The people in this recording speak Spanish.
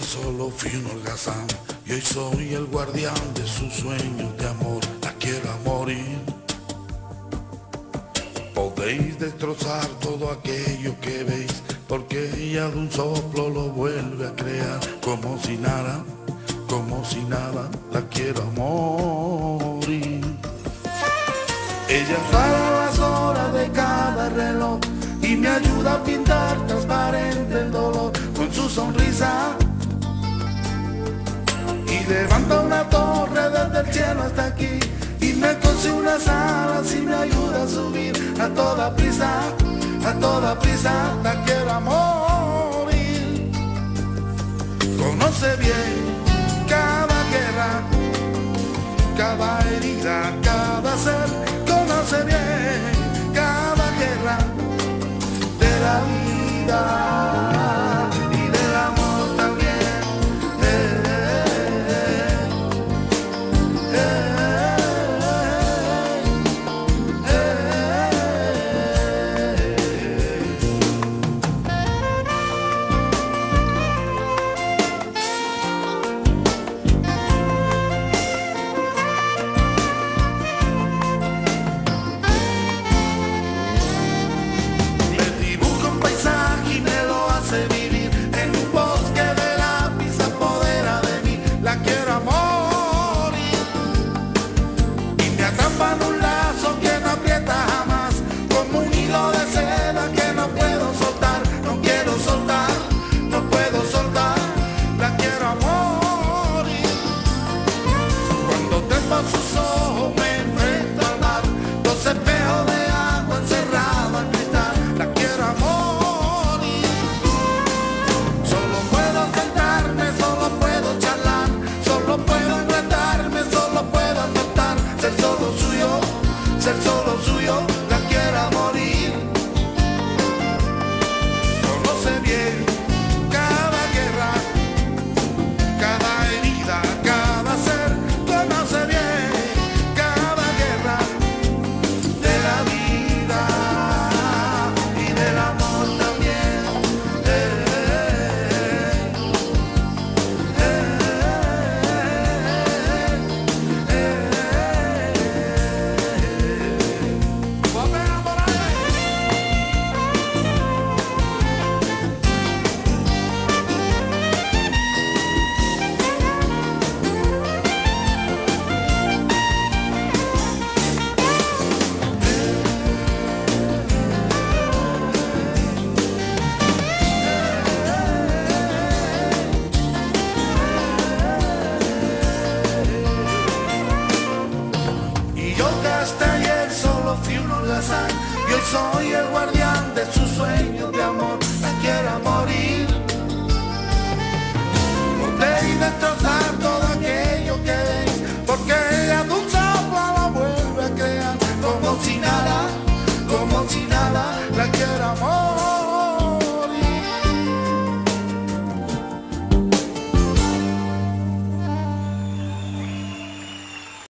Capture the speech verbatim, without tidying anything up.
solo fui un holgazán y hoy soy el guardián de sus sueños de amor. La quiero a morir. Podéis destrozar todo aquello que veis, porque ella de un soplo lo vuelve a crear. Como si nada, como si nada, la quiero a morir. Ella para las horas de cada reloj y me ayuda a pintar transparente el dolor con su sonrisa. Y levanta una torre desde el cielo hasta aquí y me cose unas alas y me ayuda a subir a toda prisa, a toda prisa, la quiero a morir. Conoce bien cada guerra, cada herida, cada ser, conoce bien cada guerra de la vida y del amor también. Eh, eh, eh, eh, sus ojos me enfrento al mar, dos espejos de agua encerrado en cristal, la quiero a morir. Solo puedo sentarme, solo puedo charlar, solo puedo enredarme, solo puedo aceptar ser solo suyo, ser solo suyo, la quiero a morir. Conoce bien cada guerra, cada herida, cada ser, conoce bien fui un holgazán y hoy soy el guardián de sus sueños.